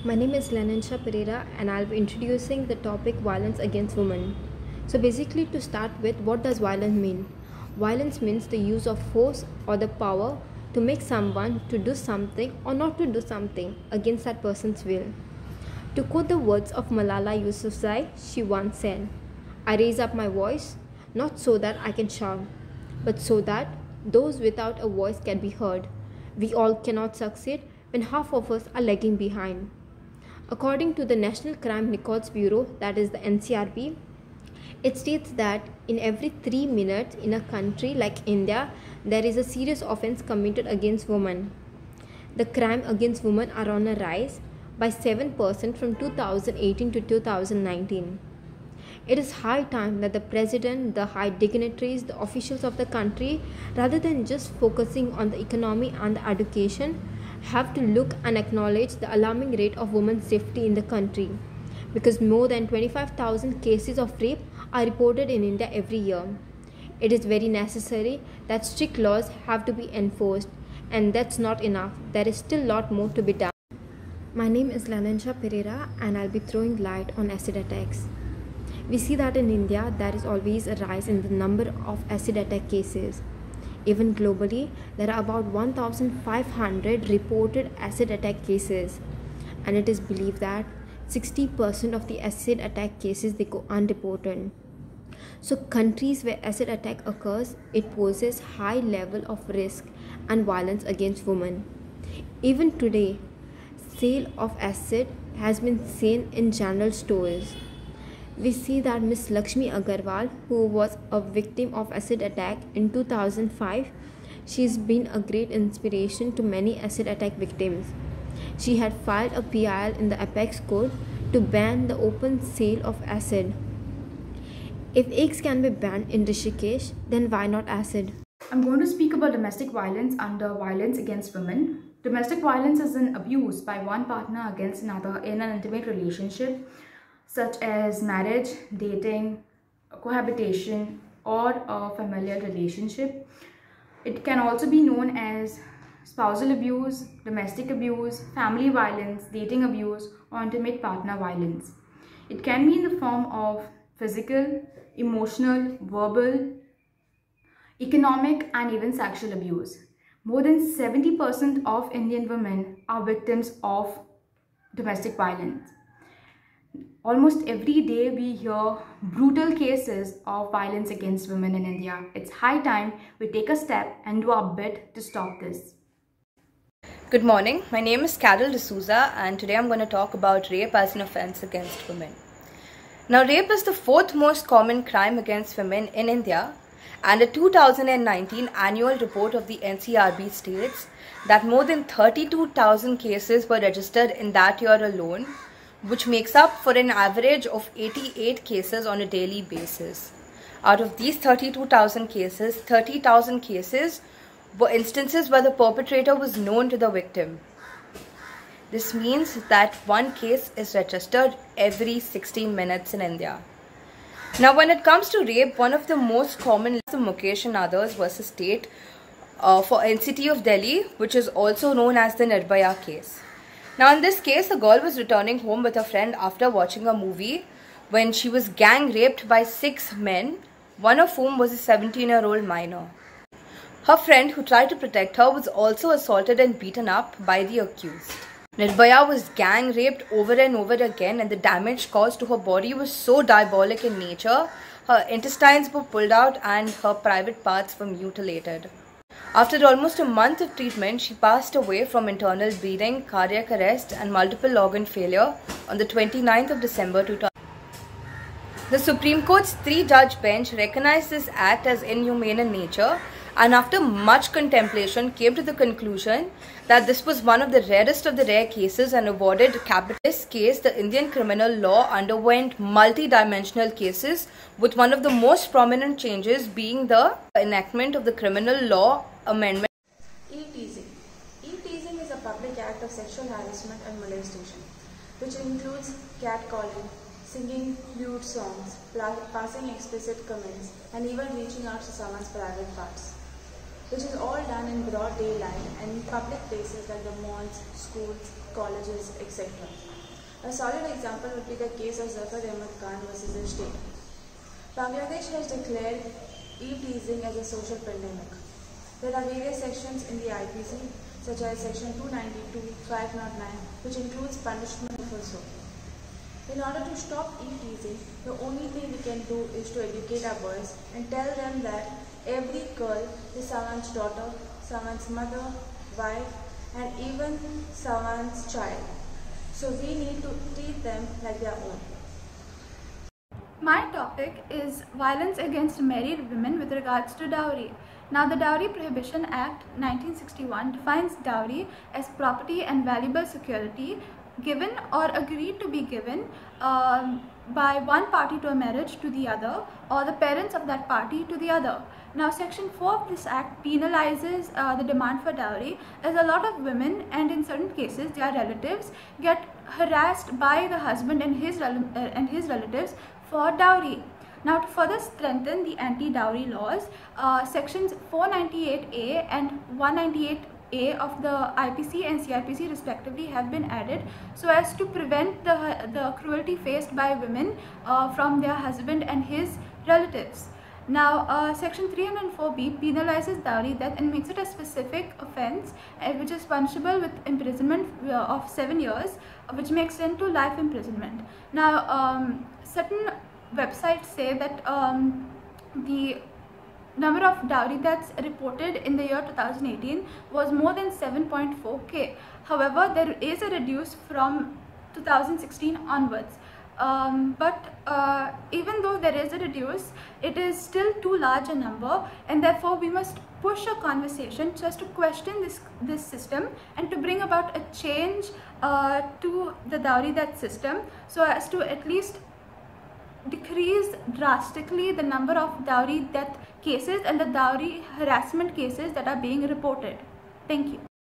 My name is Lenansha Pereira and I'll be introducing the topic violence against women. So basically, to start with, what does violence mean? Violence means the use of force or the power to make someone to do something or not to do something against that person's will. To quote the words of Malala Yousafzai, she once said, "I raise up my voice not so that I can shout, but so that those without a voice can be heard. We all cannot succeed when half of us are lagging behind." According to the National Crime Records Bureau, that is the NCRB, it states that in every 3 minutes in a country like India, there is a serious offense committed against women. The crime against women are on a rise by 7% from 2018 to 2019. It is high time that the president, the high dignitaries, the officials of the country, rather than just focusing on the economy and the education, have to look and acknowledge the alarming rate of women's safety in the country, because more than 25,000 cases of rape are reported in India every year. It is very necessary that strict laws have to be enforced, and that's not enough. There is still a lot more to be done. My name is Lenansha Pereira and I'll be throwing light on acid attacks. We see that in India there is always a rise in the number of acid attack cases. Even globally, there are about 1,500 reported acid attack cases, and it is believed that 60% of the acid attack cases they go unreported. So countries where acid attack occurs, it poses high level of risk and violence against women. Even today, sale of acid has been seen in general stores. We see that Miss Lakshmi Agarwal, who was a victim of acid attack in 2005, she's been a great inspiration to many acid attack victims. She had filed a PIL in the Apex Court to ban the open sale of acid. If eggs can be banned in Rishikesh, then why not acid? I'm going to speak about domestic violence under violence against women. Domestic violence is an abuse by one partner against another in an intimate relationship, such as marriage, dating, cohabitation, or a familial relationship. It can also be known as spousal abuse, domestic abuse, family violence, dating abuse, or intimate partner violence. It can be in the form of physical, emotional, verbal, economic, and even sexual abuse. More than 70% of Indian women are victims of domestic violence. Almost every day we hear brutal cases of violence against women in India. It's high time we take a step and do our bit to stop this. Good morning, my name is Carol D'Souza and today I'm going to talk about rape as an offense against women. Now, rape is the fourth most common crime against women in India, and a 2019 annual report of the NCRB states that more than 32,000 cases were registered in that year alone, which makes up for an average of 88 cases on a daily basis. Out of these 32,000 cases, 30,000 cases were instances where the perpetrator was known to the victim. This means that one case is registered every 60 minutes in India. Now, when it comes to rape, one of the most common is the Mukesh and others versus state for NCT of Delhi, which is also known as the Nirbhaya case. Now, in this case, a girl was returning home with a friend after watching a movie when she was gang raped by 6 men, one of whom was a 17-year-old minor. Her friend, who tried to protect her, was also assaulted and beaten up by the accused. Nirbhaya was gang raped over and over again, and the damage caused to her body was so diabolic in nature. Her intestines were pulled out and her private parts were mutilated. After almost a month of treatment, she passed away from internal bleeding, cardiac arrest, and multiple organ failure on the 29th of December 2000. The Supreme Court's 3-judge bench recognized this act as inhumane in nature, and after much contemplation came to the conclusion that this was one of the rarest of the rare cases and awarded capital. In this case, the Indian criminal law underwent multi-dimensional cases, with one of the most prominent changes being the enactment of the Criminal Law Amendment. E-teasing. E-teasing is a public act of sexual harassment and molestation, which includes catcalling, singing lewd songs, passing explicit comments, and even reaching out to someone's private parts, which is all done in broad daylight and in public places like the malls, schools, colleges, etc. A solid example would be the case of Zafar Ahmad Khan versus the state. Bangladesh has declared e-teasing as a social pandemic. There are various sections in the IPC, such as Section 292, 509, which includes punishment for so. In order to stop e-teasing, the only thing we can do is to educate our boys and tell them that every girl is someone's daughter, someone's mother, wife, and even someone's child. So we need to treat them like their own. My topic is violence against married women with regards to dowry. Now, the Dowry Prohibition Act 1961 defines dowry as property and valuable security given or agreed to be given by one party to a marriage to the other, or the parents of that party to the other. Now, Section 4 of this act penalizes the demand for dowry, as a lot of women, and in certain cases their relatives, get harassed by the husband and his relatives for dowry. Now, to further strengthen the anti-dowry laws, sections 498A and 198A of the IPC and CIPC respectively have been added so as to prevent the cruelty faced by women from their husband and his relatives. Now, Section 304B penalizes dowry death and makes it a specific offence which is punishable with imprisonment of 7 years, which may extend to life imprisonment. Now, certain websites say that the number of dowry deaths reported in the year 2018 was more than 7.4k. However, there is a reduce from 2016 onwards. But even though there is a reduce, it is still too large a number, and therefore we must push a conversation just to question this system and to bring about a change to the dowry death system, so as to at least decrease drastically the number of dowry death cases and the dowry harassment cases that are being reported. Thank you.